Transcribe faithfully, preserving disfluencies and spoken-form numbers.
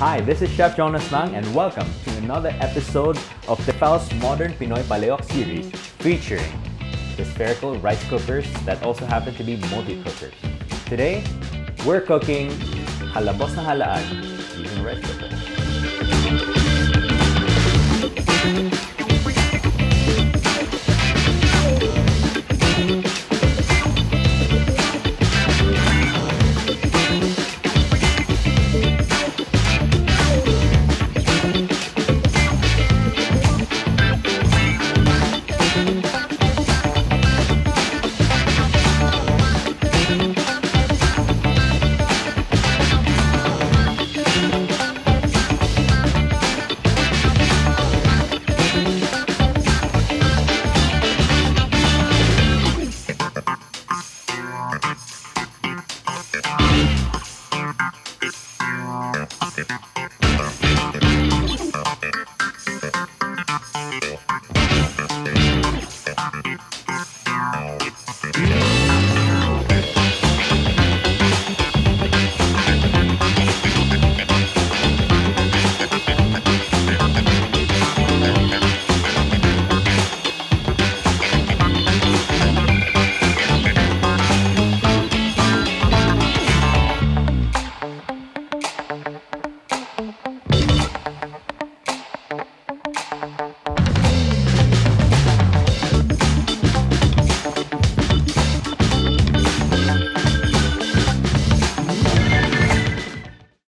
Hi, this is Chef Jonas Mang and welcome to another episode of Tefal's Modern Pinoy Palaok series featuring the spherical rice cookers that also happen to be multi-cookers. Today, we're cooking halabos na halaan using rice cooker. Okay.